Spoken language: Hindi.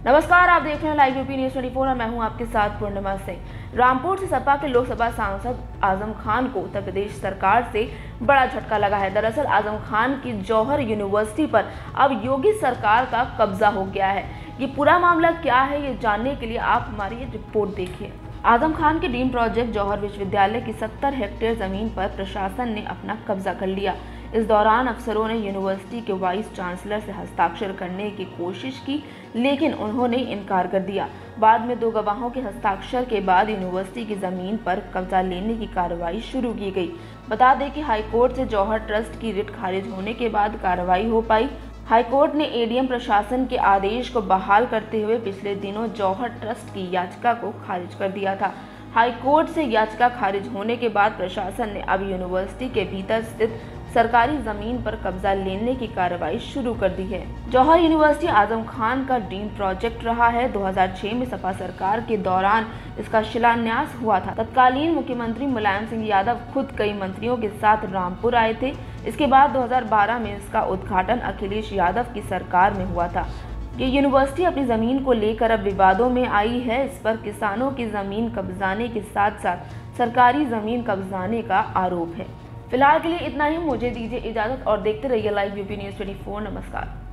नमस्कार, आप देख रहे हैं लाइव यूपी न्यूज 24 और मैं हूं आपके साथ पूर्णिमा सिंह। रामपुर से सपा के लोकसभा सांसद आजम खान को उत्तर प्रदेश सरकार से बड़ा झटका लगा है। दरअसल आजम खान की जौहर यूनिवर्सिटी पर अब योगी सरकार का कब्जा हो गया है। ये पूरा मामला क्या है, ये जानने के लिए आप हमारी ये रिपोर्ट देखिए। आजम खान के ड्रीम प्रोजेक्ट जौहर विश्वविद्यालय की 70 हेक्टेयर जमीन पर प्रशासन ने अपना कब्जा कर लिया। इस दौरान अफसरों ने यूनिवर्सिटी के वाइस चांसलर से हस्ताक्षर करने की कोशिश की, लेकिन उन्होंने इनकार कर दिया। बाद में 2 गवाहों के हस्ताक्षर के बाद यूनिवर्सिटी की जमीन पर कब्जा लेने की कार्रवाई शुरू की गई। बता दें कि हाईकोर्ट से जौहर ट्रस्ट की रिट खारिज होने के बाद कार्रवाई हो पाई। हाईकोर्ट ने एडीएम प्रशासन के आदेश को बहाल करते हुए पिछले दिनों जौहर ट्रस्ट की याचिका को खारिज कर दिया था। हाईकोर्ट से याचिका खारिज होने के बाद प्रशासन ने अब यूनिवर्सिटी के भीतर स्थित सरकारी जमीन पर कब्जा लेने की कार्रवाई शुरू कर दी है। जौहर यूनिवर्सिटी आजम खान का ड्रीम प्रोजेक्ट रहा है। 2006 में सपा सरकार के दौरान इसका शिलान्यास हुआ था। तत्कालीन मुख्यमंत्री मुलायम सिंह यादव खुद कई मंत्रियों के साथ रामपुर आए थे। इसके बाद 2012 में इसका उद्घाटन अखिलेश यादव की सरकार में हुआ था। ये यूनिवर्सिटी अपनी जमीन को लेकर अब विवादों में आई है। इस पर किसानों की जमीन कब्जाने के साथ साथ सरकारी जमीन कब्जाने का आरोप है। फिलहाल के लिए इतना ही। मुझे दीजिए इजाजत और देखते रहिए लाइव यूपी न्यूज 24। नमस्कार।